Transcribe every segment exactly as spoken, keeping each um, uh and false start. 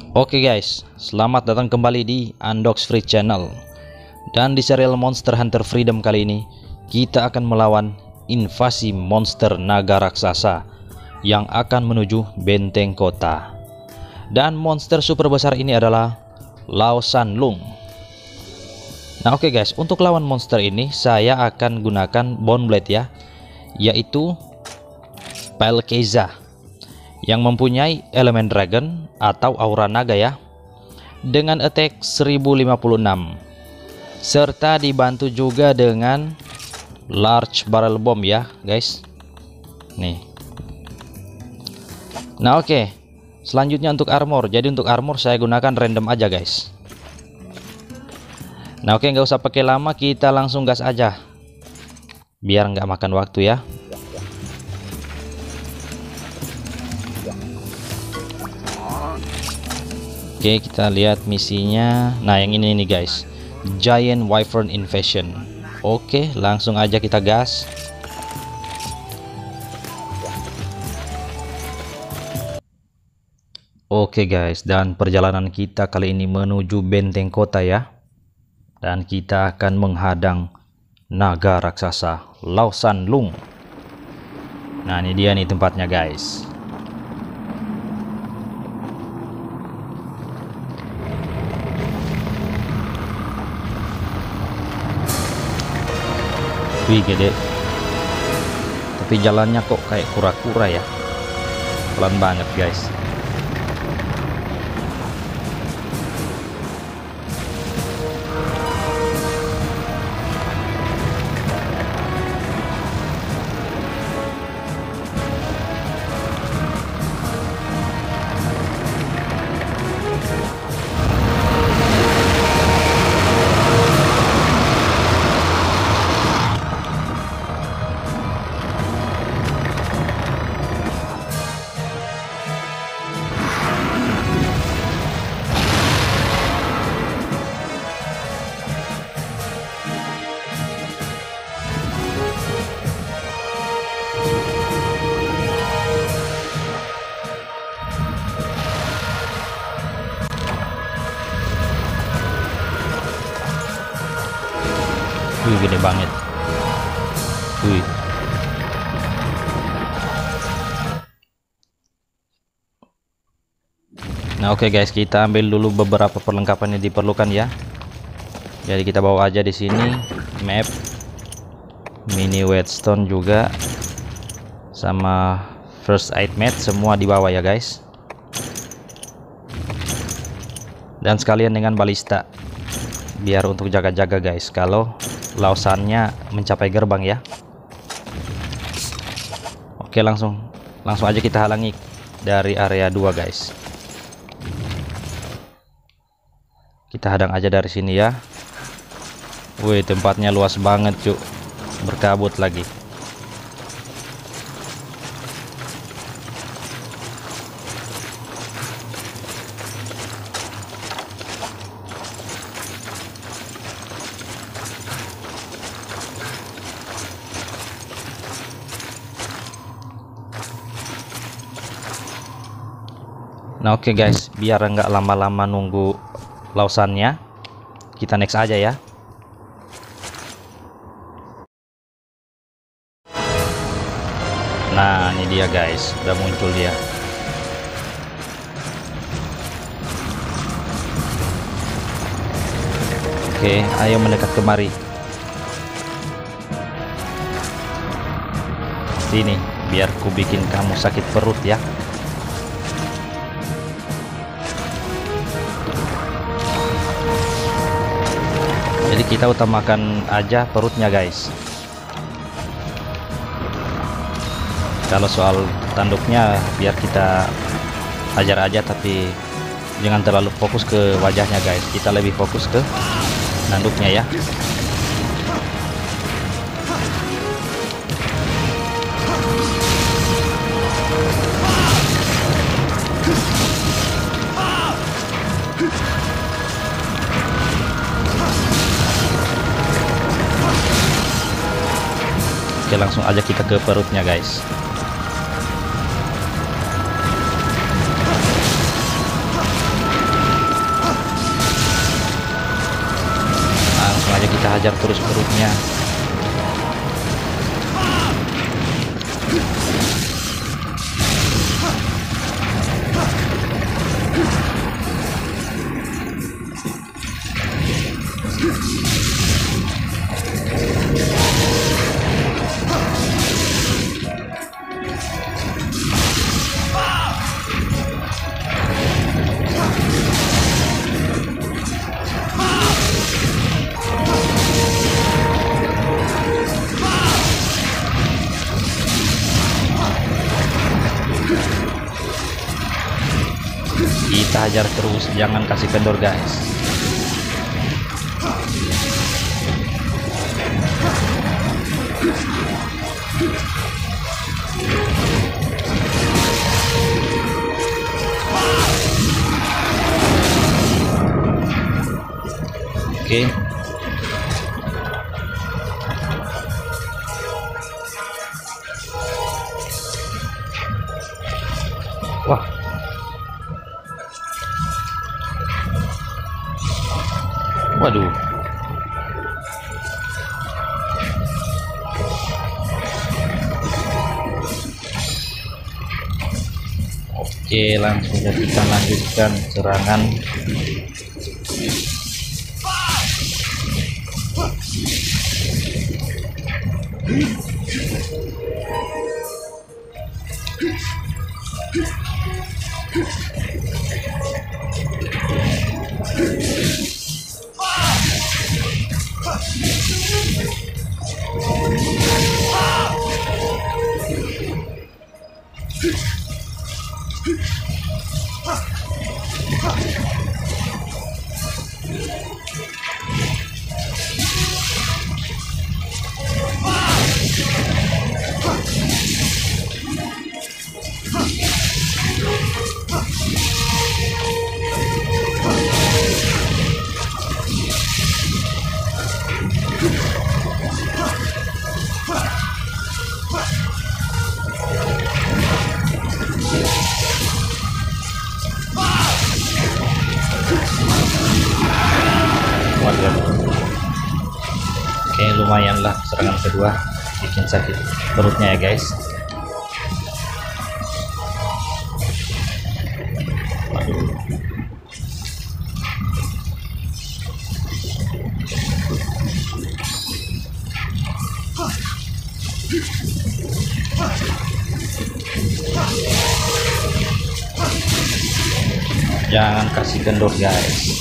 Oke guys, selamat datang kembali di Undox Free Channel. Dan di serial Monster Hunter Freedom kali ini, kita akan melawan invasi monster naga raksasa yang akan menuju benteng kota. Dan monster super besar ini adalah Lao Shan Lung. Nah oke guys, untuk lawan monster ini saya akan gunakan Bone Blade ya, yaitu Palkeza yang mempunyai elemen dragon atau aura naga ya, dengan attack seribu lima puluh enam, serta dibantu juga dengan large barrel bomb ya guys. Nih. Nah oke, selanjutnya untuk armor. Jadi untuk armor saya gunakan random aja guys. Nah oke, nggak usah pakai lama, kita langsung gas aja biar nggak makan waktu ya. Oke, kita lihat misinya. Nah yang ini nih guys, Giant Wyvern Invasion. Oke, langsung aja kita gas. Oke guys, dan perjalanan kita kali ini menuju benteng kota ya. Dan kita akan menghadang naga raksasa Lao Shan Lung. Nah ini dia nih tempatnya guys. Wih gede, tapi jalannya kok kayak kura-kura ya, pelan banget guys. Wih gede banget. Wih. Nah oke okay guys, kita ambil dulu beberapa perlengkapan yang diperlukan ya. Jadi kita bawa aja di sini map, mini whetstone juga, sama first aid mat, semua dibawa ya guys. Dan sekalian dengan balista, biar untuk jaga-jaga guys kalau lausannya mencapai gerbang ya. Oke, langsung langsung aja kita halangi dari area dua guys. Kita hadang aja dari sini ya. Wih, tempatnya luas banget cuk, berkabut lagi. Nah oke okay guys, biar nggak lama-lama nunggu lausannya, kita next aja ya. Nah ini dia guys, udah muncul dia. Oke, ayo mendekat kemari. Sini, biar ku bikin kamu sakit perut ya. Jadi kita utamakan aja perutnya guys. Kalau soal tanduknya biar kita hajar aja, tapi jangan terlalu fokus ke wajahnya guys. Kita lebih fokus ke tanduknya ya. Oke, langsung aja kita ke perutnya guys. Ayo kita hajar terus perutnya. Kita hajar terus, jangan kasih kendor guys. Oke. Wah. Waduh. Oke, langsung saja kita lanjutkan serangan. Oke, lumayan lah serangan kedua bikin sakit perutnya ya guys. Waduh. Jangan kasih kendor guys.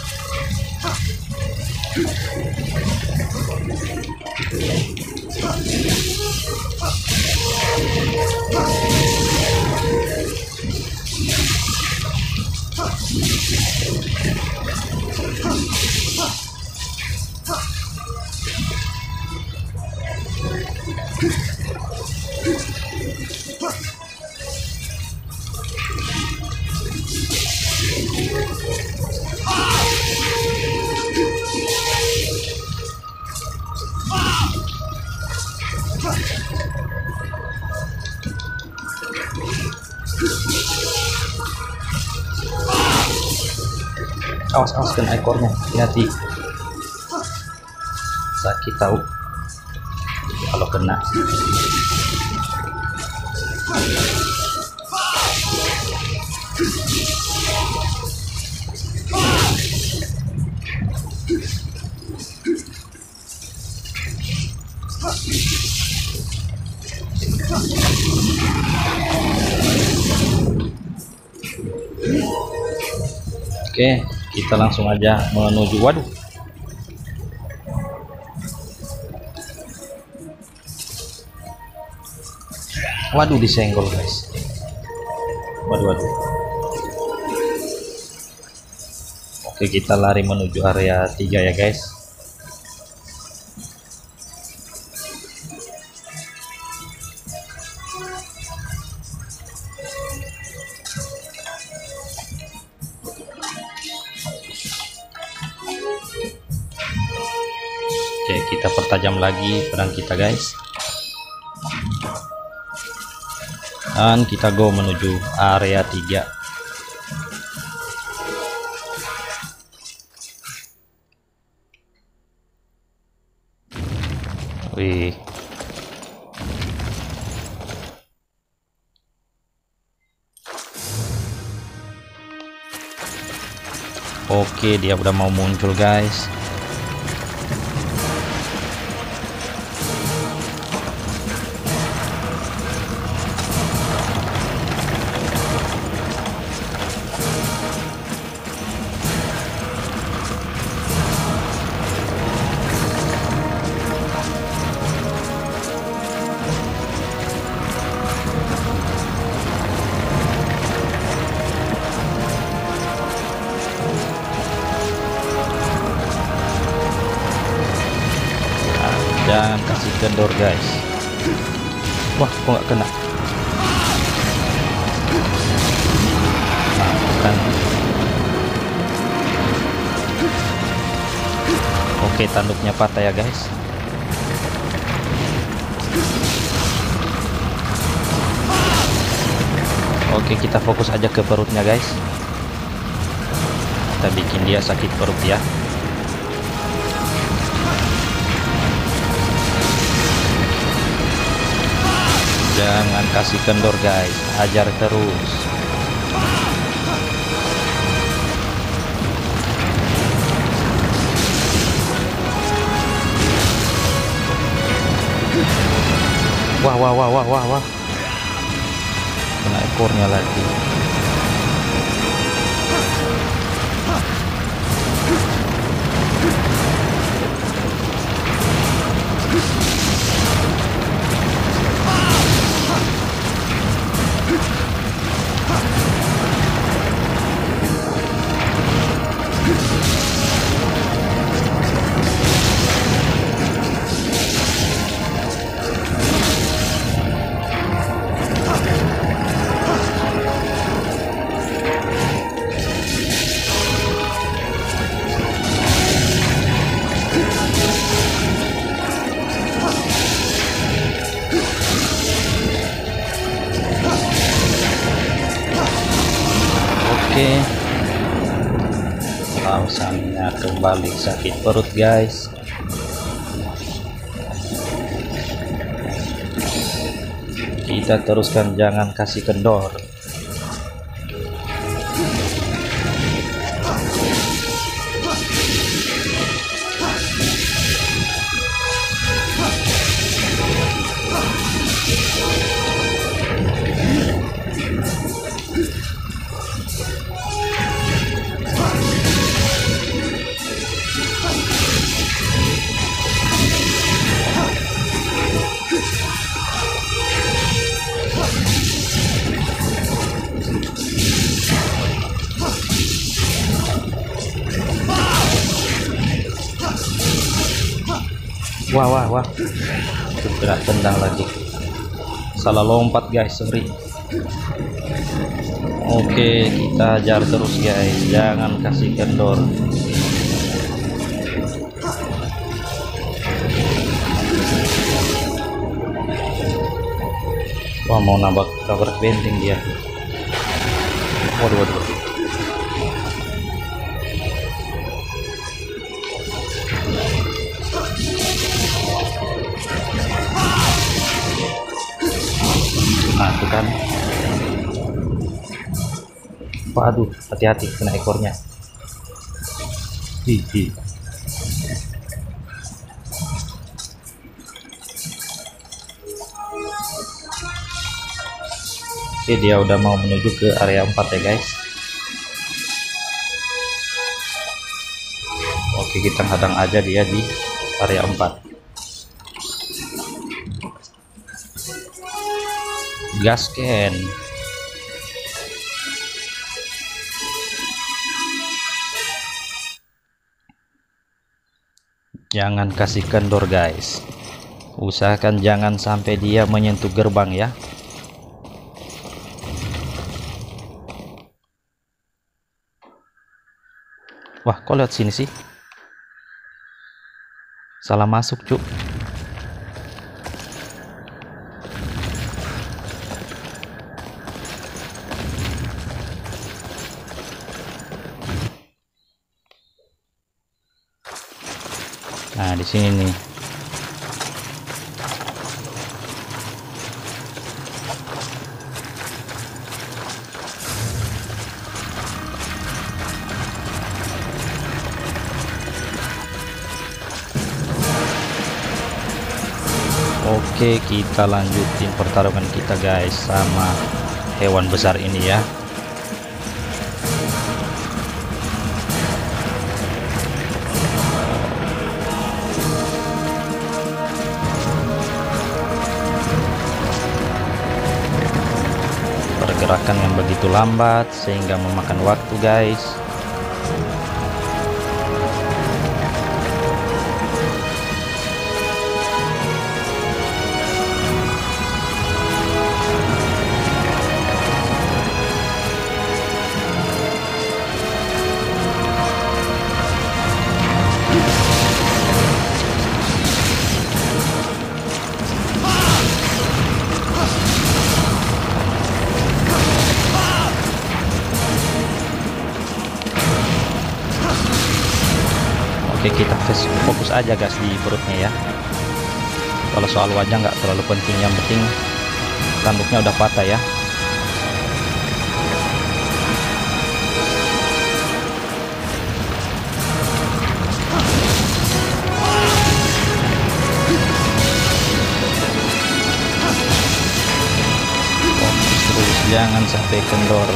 Awas awas kena ekornya, hati-hati, sakit tahu kalau kena. Oke, kita langsung aja menuju. Waduh, waduh disenggol guys. Waduh, waduh. Oke, kita lari menuju area tiga ya guys. Oke, kita pertajam lagi pedang kita guys, dan kita go menuju area tiga. Wih. Oke, dia udah mau muncul, guys. Jangan kasih kendor, guys. Wah, kok nggak kena? Nah, kan. Oke, tanduknya patah ya, guys. Oke, kita fokus aja ke perutnya, guys. Kita bikin dia sakit perut ya. Jangan kasih kendor, guys. Ajar terus. Wah, wah, wah, wah, wah, wah. Kena ekornya lagi. Oke, langsungnya kembali sakit perut, guys. Kita teruskan, jangan kasih kendor. Wah, wah, wah. Kena tendang lagi. Salah lompat, guys, sorry. Oke, kita ajar terus, guys. Jangan kasih kendor. Wah, mau nambah cover benteng dia. Waduh, waduh. Nah, itu kan. Waduh, hati-hati kena ekornya. Hihi. Oke, dia udah mau menuju ke area empat ya, guys. Oke, kita hadang aja dia di area empat. Gasken. Jangan kasih kendor, guys. Usahakan jangan sampai dia menyentuh gerbang ya. Wah, kok lihat sini sih? Salah masuk, cuk. Nah, di sini nih. Oke, kita lanjutin pertarungan kita guys sama hewan besar ini ya. Pergerakan yang begitu lambat sehingga memakan waktu guys. Oke, kita fokus aja guys di perutnya ya. Kalau soal wajah nggak terlalu penting, yang penting tanduknya udah patah ya. Fokus terus, jangan sampai kendor.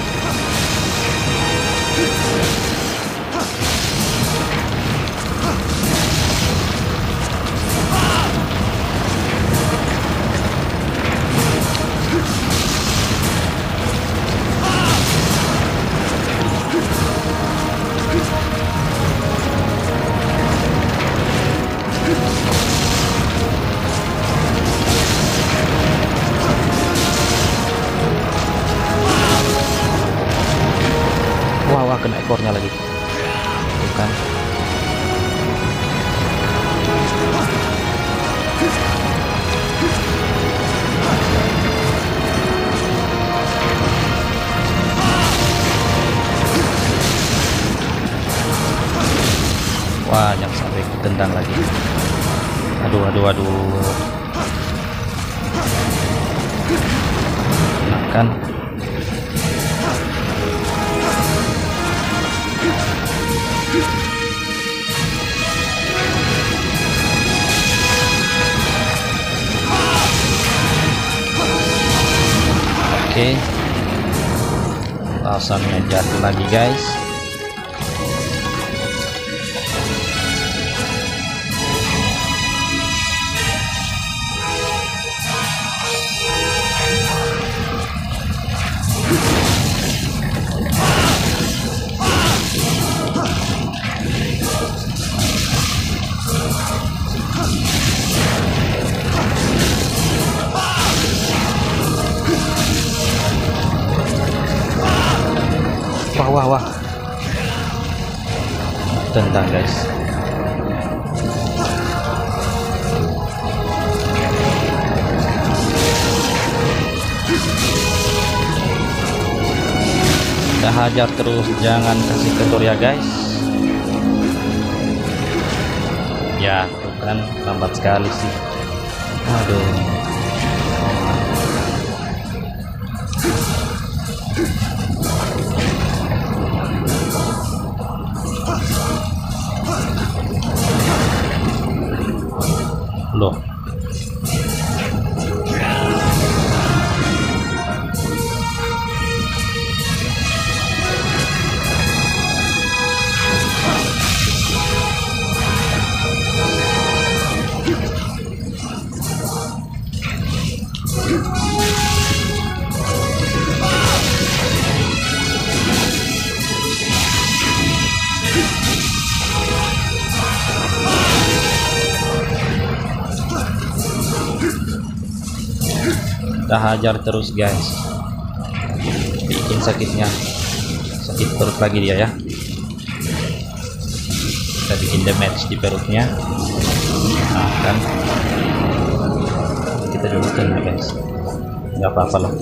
Wah, wah, kena ekornya lagi. Bukan. Wah, jangan sampai ketendang lagi. Aduh, aduh, aduh. Makan. Oke, rasanya jatuh lagi guys. Wah, wah, wah, tendang guys. Kita hajar terus, jangan kasih kendor ya guys. Ya, tuh kan lambat sekali sih. Aduh. Loh, kita hajar terus guys, bikin sakitnya, sakit perut lagi dia ya. Kita bikin damage di perutnya. Nah kan, kita dulukan ya guys, nggak apa-apa lah.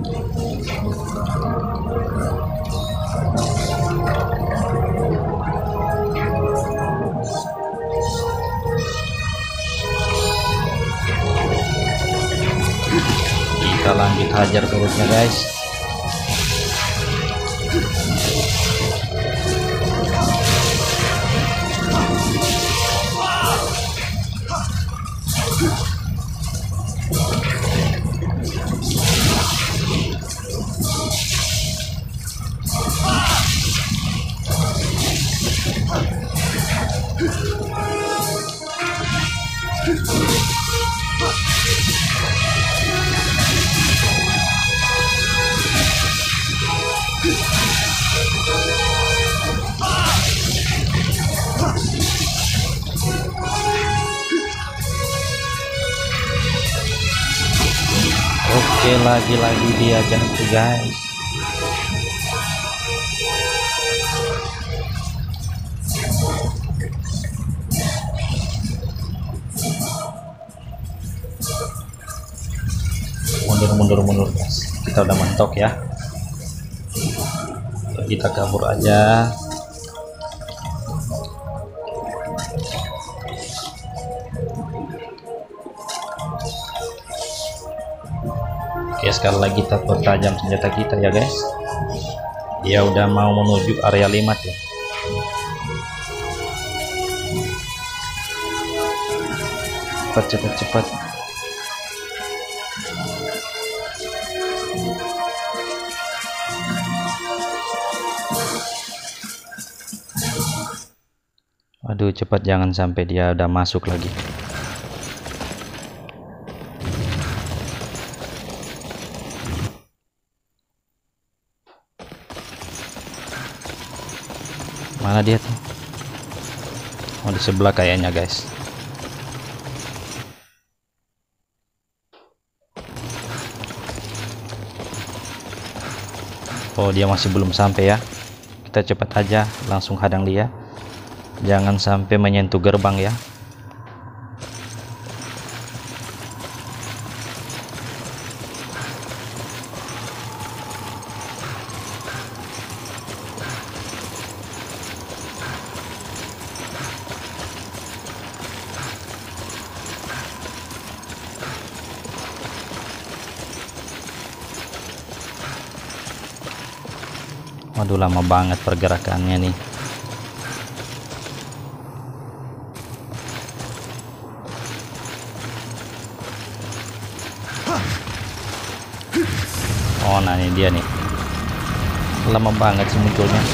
Kita lanjut hajar terusnya guys. Oke, lagi-lagi dia ganti guys. Mundur mundur mundur guys. Kita udah mentok ya. Kita kabur aja. Oke, sekali lagi kita pertajam senjata kita ya guys. Dia udah mau menuju area lima tuh. Cepat cepat cepat. Aduh, cepat, jangan sampai dia udah masuk lagi. Mana dia tuh? Oh, di sebelah kayaknya guys. Oh, dia masih belum sampai ya. Kita cepat aja langsung hadang dia. Jangan sampai menyentuh gerbang ya. Waduh, lama banget pergerakannya nih. Oh, nah ini dia nih. Lama banget sih munculnya.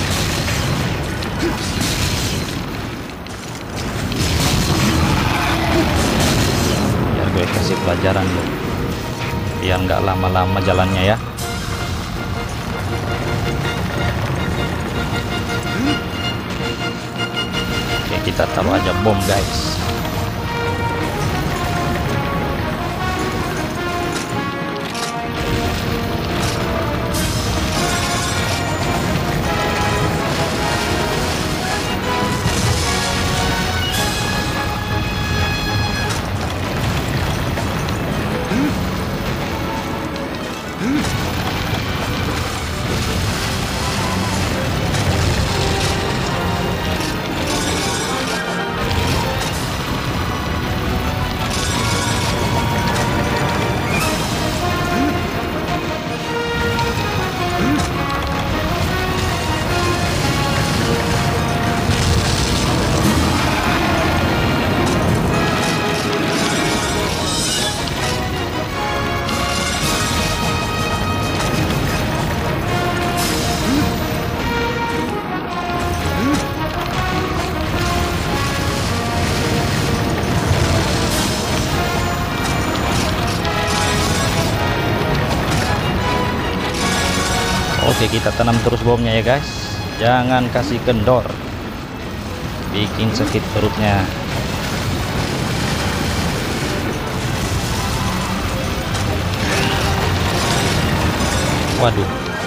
Biar gue kasih pelajaran loh. Biar nggak lama-lama jalannya ya. Oke, kita taruh aja bom guys. Oke, kita tanam terus bomnya ya guys. Jangan kasih kendor, bikin sakit perutnya. Waduh,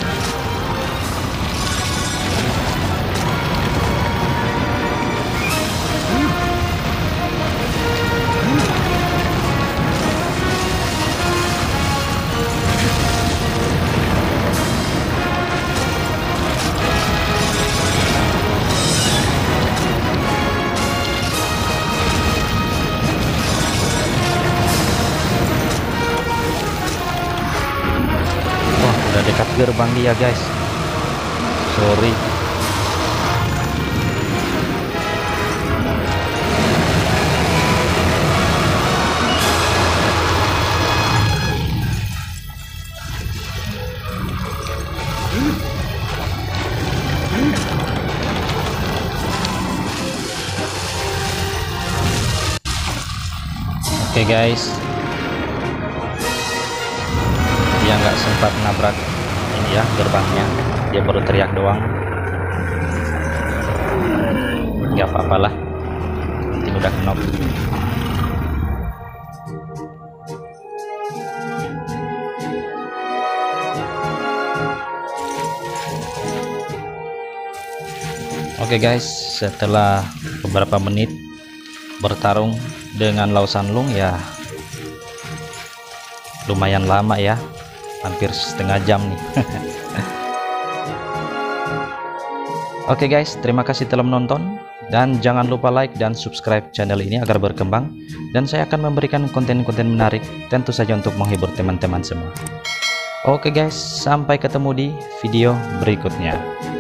udah dekat gerbang dia guys. Sorry. Oke guys, dia nggak sempat nabrak ini ya gerbangnya, dia baru teriak doang. Nggak apa-apalah, penting udah knock. Oke guys, setelah beberapa menit bertarung dengan Lau Shanlong ya lumayan lama ya, hampir setengah jam nih. Oke guys, terima kasih telah menonton dan jangan lupa like dan subscribe channel ini agar berkembang, dan saya akan memberikan konten-konten menarik tentu saja untuk menghibur teman-teman semua. Oke guys, sampai ketemu di video berikutnya.